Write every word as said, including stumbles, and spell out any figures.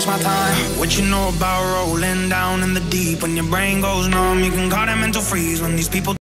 waste my time. What you know about rolling down in the deep? When your brain goes numb, you can call that mental freeze. When these people